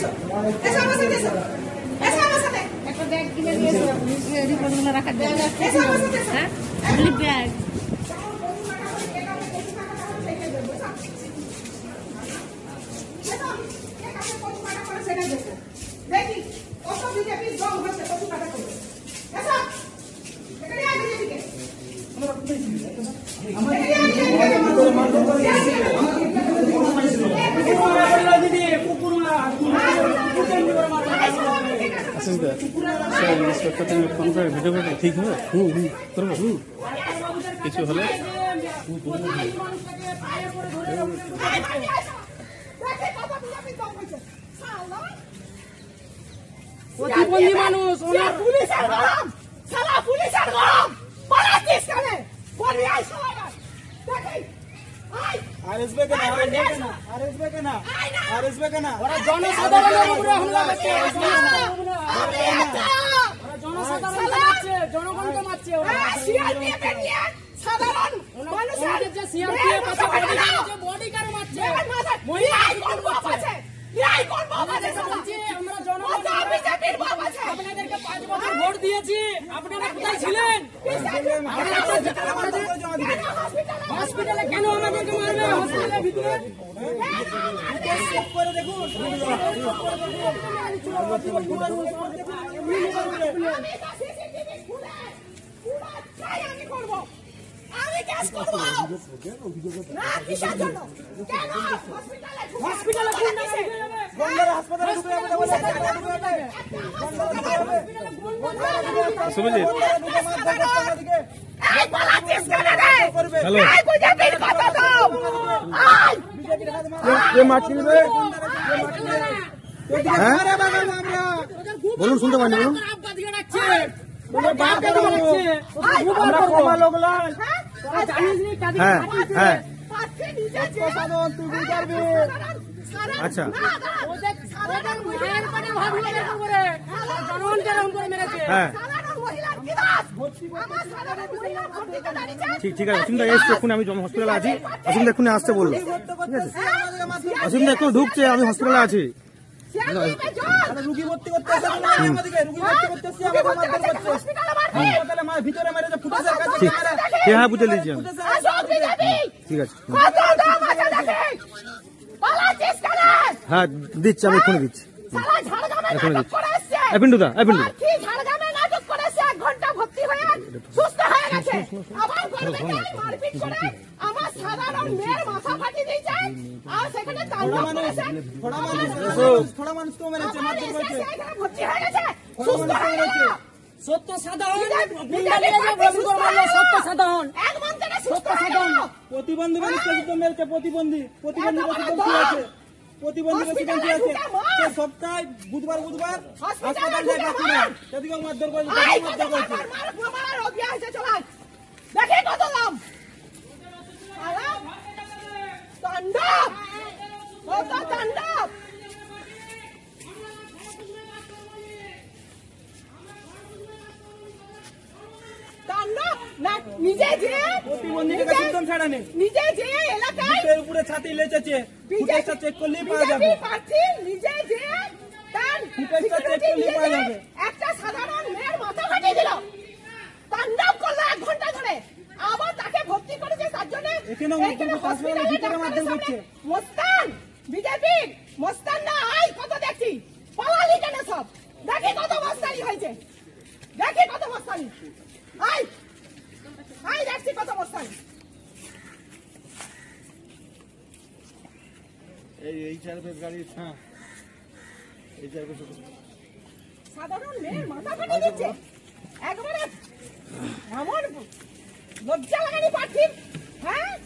একটা ব্যাগ কিনে দিয়েছে রিপোর্টগুলো রাখার জন্য। হ্যাঁ ব্যাগ দেখি কত বিজেপি দল হচ্ছে কত টাকা করবে ভিডিও করে ঠিক হবে করবো কিছু হলে প্রতিবন্ধী মানুষ পুলিশের গরম সালা পুলিশের গরম পালাচ্ছিস কেন বলি আই সবাই দেখি আই আরএসবে কেন আরএসবে কেন ওরা জনসাধারণের উপরে হামলা করছে, জনসাধারণকে মারছে, জনগণকে মারছে। সিআরপিএফ নিয়ে সাধারণ মানুষের যে সিআরপিএফ আছে বডিগার্ড মারছে, মহিলাই কোন বাপ আছে ইলাই কোন বাপ আছে বলছে আমরা জনগণ বিজেপির বাপ আছে আপনাদেরকে 5 বছর ভোট দিয়েছি, আপনারা কোথায় ছিলেন? হসপিটালে কেন আমাদেরকে মারবে? হসপিটালের ভিতরে করে দেখুন আমি সিসিটিভি খুলে পুরো চাই আমি করব আমি কেস করব না কিসের জন্য কেন হসপিটালে কোন দিছে? বন্দর হাসপাতালে ঢুকে যাবে শুভজিৎ এই পালাচ্ছিস কেন রে হ্যালো এই বিজেপির কথা দাও আই কে মারছি রে হ্যাঁ বলুন শুনতে পাইনি বলুন আব্বা দিকে ডাকছে, আমরা কমা লোকলাল জানিস নি কাদের হ্যাঁ হ্যাঁ পাচ্ছে নিজে যে সাধারণ তুই বুঝাবি আচ্ছা ওদের মায়ের পাটে ভাবিয়ে এরকম করে জনগণকে এরকম করে মেরেছে। হ্যাঁ সাধারণ মহিলার কি দাস আমার সাধারণ মহিলা ভর্তিতে দাঁড়িয়েছে ঠিক আছে অসীমদা এসছে এক্ষুনি আমি হসপিটালে আছি অসীমদা এক্ষুনি আসতে বললো ঠিক আছে অসীমদা একটু ঢুকছে আমি হসপিটালে আছি রুগী ভর্তি করতে আসে আমাদেরকে রুগী ভর্তি করতে আসি আমাদের মারধর করছে হাসপাতালে মার ভিতরে মেরে যে ফুটেজের কাছে ঠিক হ্যাঁ হ্যাঁ বুঝে নিয়েছি আমি ঠিক আছে হ্যাঁ দিচ্ছি আমি এক্ষুনি দিচ্ছি এখনই দিচ্ছি পিন্টুদা পিন্টুদা আমার সাধারণ মেয়ের মাথা ফাটিয়ে দিয়েছে আর সেখানে থোড়া মানুষ তো মেরেছে মারধর করেছে ভর্তি হয়ে গেছে সুস্থ হয়ে গেছে সত্য সাধারণ সত্য সাধারণ এক মন্ত্রে সুস্থ হয়ে গেল প্রতিবন্ধী মানুষকে তো মেরেছে প্রতিবন্ধী রেসিডেন্সি আছে প্রতিবন্ধী রেসিডেন্সি আছে সপ্তাহে বুধবার হাসপাতাল যায় বাঁকুড়া সেদিকে মারধর করেছে দেখে কত দাম তাণ্ডব কত তাণ্ডব তাণ্ডব না নিজে যে প্রতিবন্ধীকে একদম ছাড়া নেই নিজে যে এলাকায় বুকের উপরে ছাতি লেচেছে ফুটেজটা চেক করলেই পাওয়া যাবে বিজেপি প্রার্থী নিজে যে তার ফুটেজটা চেক করলেই পাওয়া যাবে একটা সাধারণ মেয়ের মাথা ফাটিয়ে দিল তাণ্ডব করলো 1 ঘন্টা ধরে আবার তাকে ভর্তি করেছে তার জন্য এখানে হসপিটালের ভিতরে মারধর করছে মোস্তান বিজেপি মোস্তান না আই কত দেখছি পালালি কেন সব দেখি কত মস্তানি হয়েছে দেখি কত মস্তানি আই আই দেখছি কত মস্তানি এই চারবেশ গাড়ি হ্যাঁ এই চারবেশ সাধারণ মেয়ের মাথা ফাটিয়ে দিচ্ছে একবারে এমন লজ্জা লাগানি পাচ্ছি হ্যাঁ